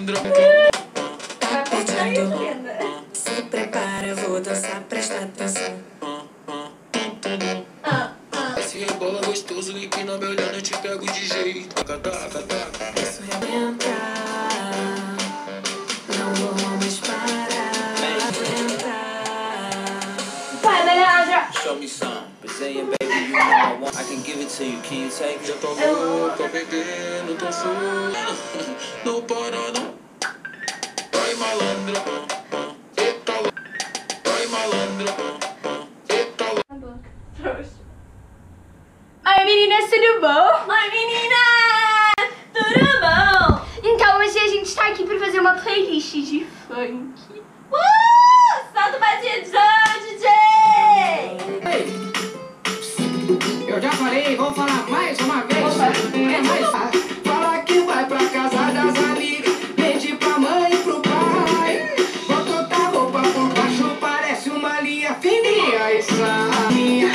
Tá pedindo. Se prepara, eu vou dançar, presta atenção. Se rebola gostoso e que não me olhando eu te pego de jeito. Isso entrar, não vou mais parar. Vai, Leandra! Show me some, Brazilian baby, you know I want. I can give it to you, can you take it? Eu tô louco, tô bebendo, tô solto. Não para não. Vai malandra. Eita louco. Vai malandra. Eita louco. Trouxa. Oi meninas, tudo bom? Oi meninas, tudo bom? Então hoje a gente tá aqui pra fazer uma playlist de funk. Solta o batidão, DJ! Eu já falei, vou falar mais uma vez. É mais fácil. Fala que vai pra casa das amigas, mente pra mãe e pro pai. Botou a roupa por baixo, parece uma linha fininha. Essa minha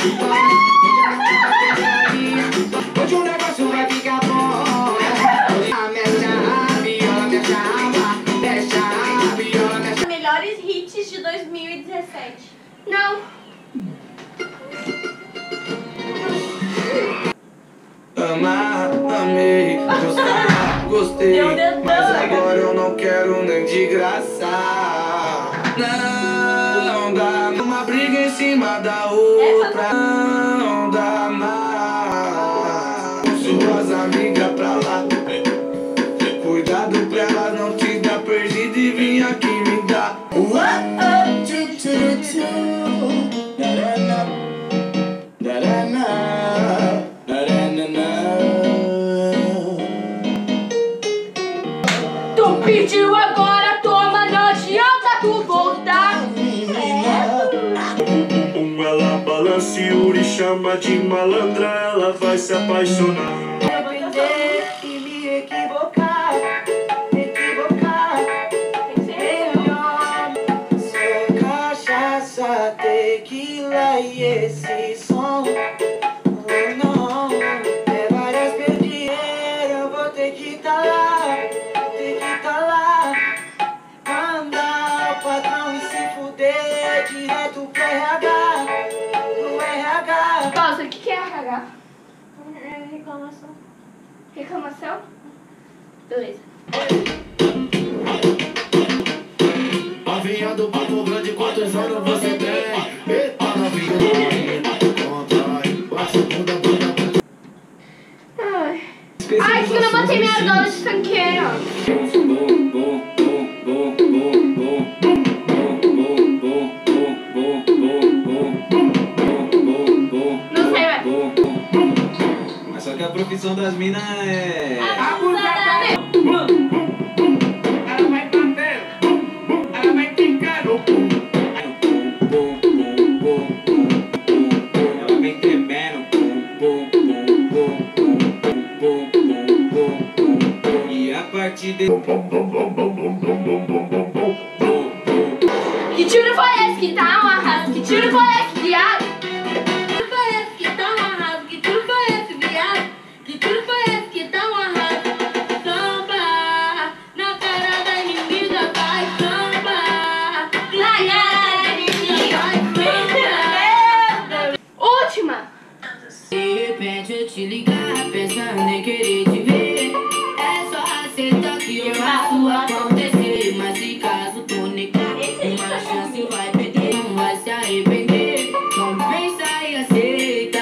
hoje o negócio vai ficar bom. Mexe a viola, mexe a viola, mexe. Melhores hits de 2017. Não. Amar, amei, gostar, gostei, mas agora eu não quero nem de graça. Não dá uma briga em cima da outra. Não dá mais. Suas amigas pra lá, cuidado pra elas não te dar perdido e vim aqui me dar. Tu pediu agora, toma, não adianta tu voltar. Ela balança e Yuri chama de malandra, ela vai se apaixonar. Arrepender e me equivocar, só cachaça, tequila e esse som. Oh não, é várias perdidas, eu vou ter que tá lá, mandar o patrão e se fuder direto pro RH, Pausa, o que é RH? Reclamação. Reclamação? Beleza. Novinha do Papo Grande, quantos anos você tem? Eita, novinha, contrai, bate bunda, bunda. Ai, acho que eu não botei minha dose de funkeiro. Não sei, vai. Mas só que a profissão das minas é... ela vai batendo, ela vai picando. Ela vem tremendo. E a partir de... Que tiro foi esse que tá um arraso? Que tiro foi esse, viado? Que tiro foi esse que tá um arraso? Que tiro foi esse, viado? Que tiro foi esse que tá um arraso? Samba, na cara da inimiga vai samba. Na cara da inimiga vai samba. Última. De repente eu te ligar, pensando em querer te ver. É só aceitar que eu faço acontecer. Mas se caso tu negar, uma chance vai perder, não vai se arrepender. Não pensa e aceita.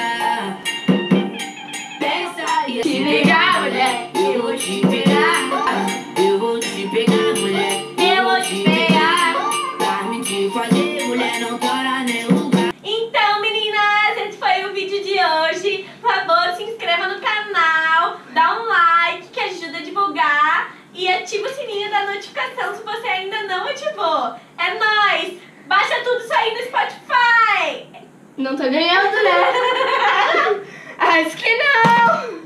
Pensa e Te ligar, mulher. eu vou te pegar. Eu vou te pegar, mulher. Eu vou te pegar. Pra me te fazer, mulher, não para nem lugar. Então, meninas, esse foi o vídeo de hoje. Por favor, se inscreva no canal, dá um like que ajuda a divulgar e ativa o sininho da notificação se você ainda não ativou. É nóis! Baixa tudo isso aí no Spotify! Não tô ganhando, né? Acho que não!